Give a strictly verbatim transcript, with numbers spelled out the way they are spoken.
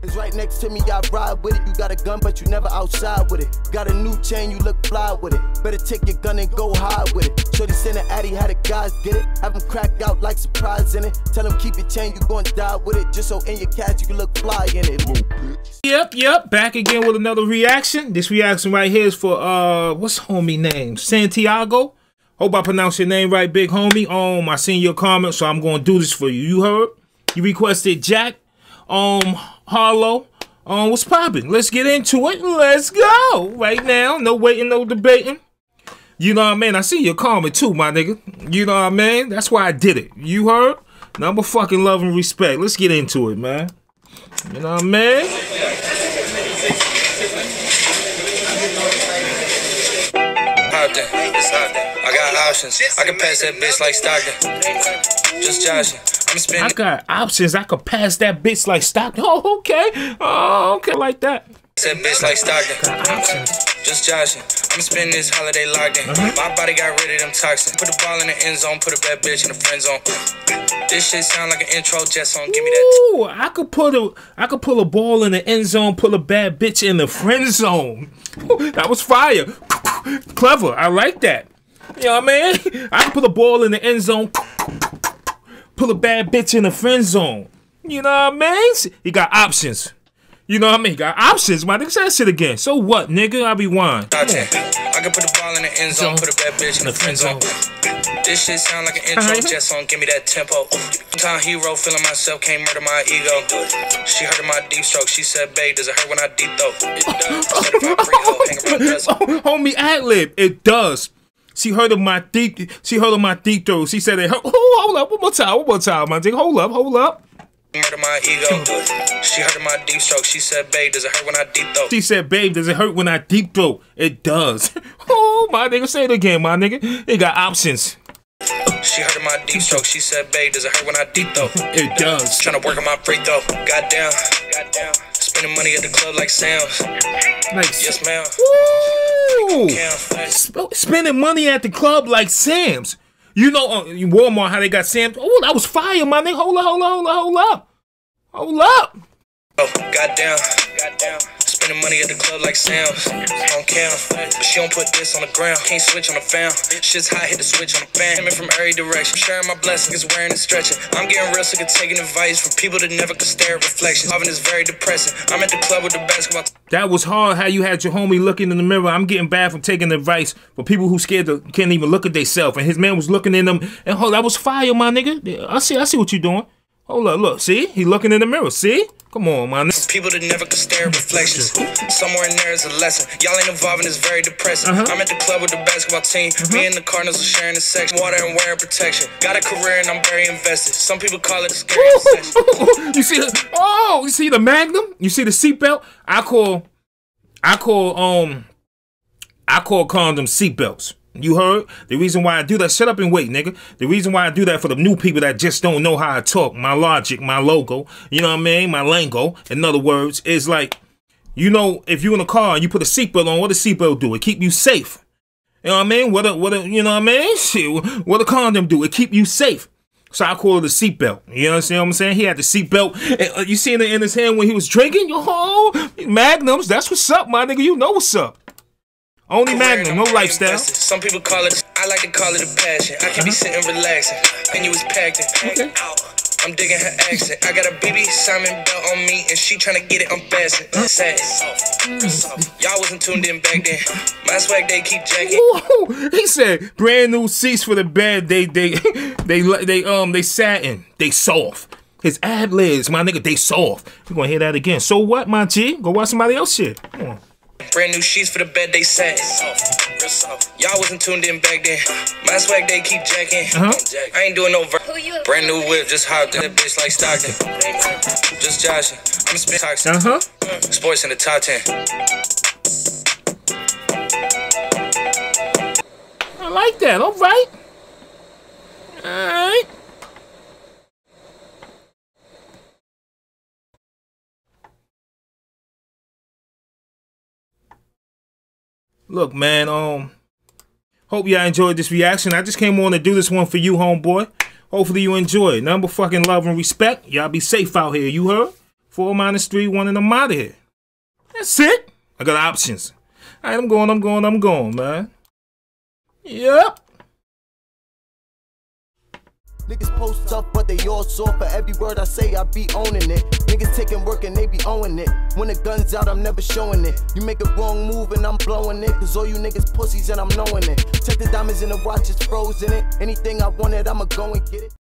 It's right next to me, I ride with it. You got a gun, but you never outside with it. Got a new chain, you look fly with it. Better take your gun and go hide with it. Shorty sent an addy, how the guys get it. Have them cracked out like surprise in it. Tell them keep your chain, you gon' die with it. Just so in your cash you can look fly in it. Yep, yep. Back again with another reaction. This reaction right here is for, uh, what's homie name? Santiago? Hope I pronounce your name right, big homie. Um, I seen your comment, so I'm gonna do this for you. You heard? You requested Jack. Um, Harlow. Um, what's poppin'? Let's get into it. Let's go. Right now. No waiting, no debating. You know what I mean? I see your comment too, my nigga. You know what I mean? That's why I did it. You heard? Number fucking love and respect. Let's get into it, man. You know what I mean? I got options. I can pass that bitch like Stockton. Just joshing. I'm spending. I got options. I could pass that bitch like Stockton. Oh, okay. Oh, okay, like that. That bitch like Stockton. Got options. Just joshing. I'm spending this holiday locked in. Uh-huh. My body got rid of them toxins. Put the ball in the end zone. Put a bad bitch in the friend zone. This shit sound like an intro jet song. Give me that. Ooh, I could put a, I could pull a ball in the end zone. Put a bad bitch in the friend zone. That was fire. Clever. I like that. You know what I mean? I can put a ball in the end zone. Put a bad bitch in the friend zone. You know what I mean? He got options. You know what I mean? He got options, my nigga. Say that shit again. So what, nigga? I be wine. I can put the ball in the end zone. Put a bad bitch in the friend zone. This shit sound like an intro jet song. Give me that tempo. Time hero, feeling myself, can't murder my ego. She heard of my deep stroke. She said, babe, does it hurt when I deep throat? It does. Oh, homie ad-lib. It does. She heard of my deep. She heard of my deep throat. She said it hurt. Oh, hold up, one more time, one more time, my nigga. Hold up, hold up. Murder my ego. She heard of my deep stroke. She said, babe, does it hurt when I deep throat? She said, babe, does it hurt when I deep throat? It does. Oh, my nigga, say it again, my nigga. They got options. She heard of my deep stroke. She said, babe, does it hurt when I deep throat? It does. Trying to work on my free throw. Goddamn. Goddamn. Spending money at the club like Sam's. Nice. Yes, ma'am. Woo! Sp spending money at the club like Sam's. You know, uh, Walmart, how they got Sam's. Oh, that was fire, my nigga. Hold up, hold up, hold up, hold up. Hold up. Oh, goddamn. Goddamn. Spending money at the club like Sam's. On cam. But she don't put this on the ground. Can't switch on the fan. Shit's hot, hit the switch on the fan. Coming from every direction. Sharing my blessings, wearing and stretching. I'm getting real sick of taking advice from people that never could stare at reflections. Loving is very depressing. I'm at the club with the basketball. That was hard how you had your homie looking in the mirror. I'm getting bad from taking advice for people who scared to can't even look at themselves. And his man was looking in them. And hold, that was fire, my nigga. I see, I see what you're doing. Hold up, look, see? He looking in the mirror, see? Come on, man. People that never could stare at reflections. Somewhere in there is a lesson. Y'all ain't involved and it's very depressing. Uh-huh. I'm at the club with the basketball team. Uh-huh. Me and the Cardinals are sharing the section. Water and wearing protection. Got a career and I'm very invested. Some people call it a scary obsession. You see the, oh, you see the Magnum? You see the seatbelt? I call, I call, um, I call condoms seatbelts. You heard? The reason why I do that, shut up and wait, nigga. The reason why I do that for the new people that just don't know how I talk, my logic, my logo, you know what I mean? My lingo, in other words, is like, you know, if you're in a car and you put a seatbelt on, what does seatbelt do? It keep you safe. You know what I mean? What a, what a, you know what I mean? Shit, what a condom do? It keep you safe. So I call it a seatbelt. You understand what I'm saying? He had the seatbelt. Uh, you seen it in his hand when he was drinking? Oh, Magnums, that's what's up, my nigga. You know what's up. Only Magnum, no lifestyle. Some people call it, I like to call it a passion. I can be sitting relaxing, and you was packed in. Okay. I'm digging her accent. I got a B B Simon belt on me, and she trying to get it unfastened. Sad. Y'all wasn't tuned in back then. My swag, they keep jacking. Ooh, he said, brand new seats for the bed. They, they, they, they, um, they satin. They soft. His ad libs, my nigga, they soft. You gonna hear that again? So what, my G? Go watch somebody else shit. Come on. Brand new sheets for the bed, they satin. Y'all wasn't tuned in back then. My swag, they keep jacking. Uh-huh. I ain't doing no ver brand new whip, just hopped in that bitch like Stockton. Just joshing. I'm spin toxic. Uh-huh. Sports in the top ten. I like that. All right. All right. Look, man, um, hope y'all enjoyed this reaction. I just came on to do this one for you, homeboy. Hopefully you enjoy it. Number fucking love and respect. Y'all be safe out here, you heard? Four minus three, one, and I'm out of here. That's it. I got options. All right, I'm going, I'm going, I'm going, man. Yep. Niggas post tough, but they all soft. For every word I say, I be owning it. Niggas taking work and they be owning it. When the gun's out, I'm never showing it. You make a wrong move and I'm blowing it. Cause all you niggas pussies and I'm knowing it. Check the diamonds in the watch, it's frozen it. Anything I wanted, I'ma go and get it.